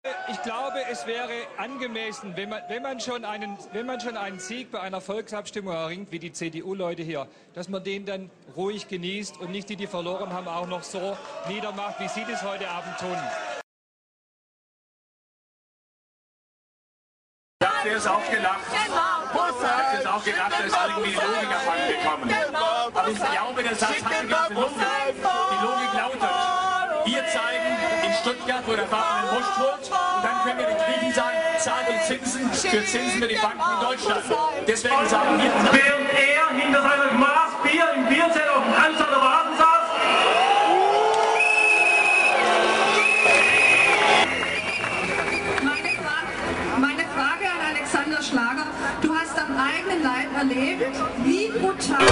Ich glaube, es wäre angemessen, wenn man schon einen Sieg bei einer Volksabstimmung erringt, wie die CDU-Leute hier, dass man den dann ruhig genießt und nicht die, die verloren haben, auch noch so niedermacht, wie Sie das heute Abend tun. Ich habe jetzt auch gedacht, dass irgendwie die Logik abhanden gekommen. Aber ich glaube, der Satz hat eine gewisse Logik. Die Logik lautet, wir zeigen in Stuttgart, wo der Vater den Busch holt, und dann können wir den Griechen sagen, zahlt die Zinsen für Zinsen für die Banken in Deutschland. Deswegen sagen wir... Während er hinter seinem Glas Bier im Bierzelt auf dem Anzeiger Wagen saß, Meine Frage an Alexander Schlager, du hast am eigenen Leib erlebt, wie brutal...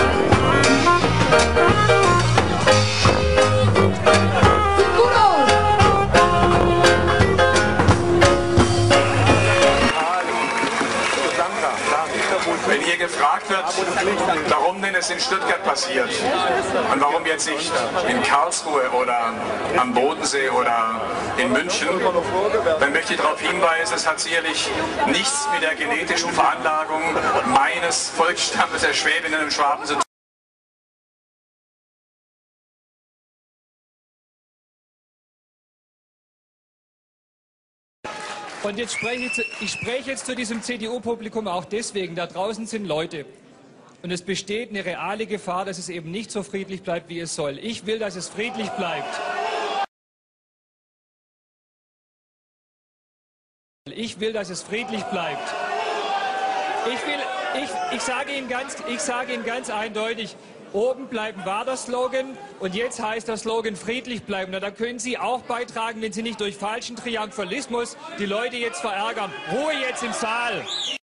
Wenn hier gefragt wird, warum denn es in Stuttgart passiert und warum jetzt nicht in Karlsruhe oder am Bodensee oder in München, dann möchte ich darauf hinweisen, es hat sicherlich nichts mit der genetischen Veranlagung meines Volksstammes der Schwäbinnen und Schwaben zu tun. Und jetzt ich spreche jetzt zu diesem CDU-Publikum auch deswegen, da draußen sind Leute und es besteht eine reale Gefahr, dass es eben nicht so friedlich bleibt, wie es soll. Ich will, dass es friedlich bleibt. Ich will, dass es friedlich bleibt. Ich sage Ihnen ganz eindeutig, oben bleiben war der Slogan und jetzt heißt der Slogan friedlich bleiben. Na, da können Sie auch beitragen, wenn Sie nicht durch falschen Triumphalismus die Leute jetzt verärgern. Ruhe jetzt im Saal!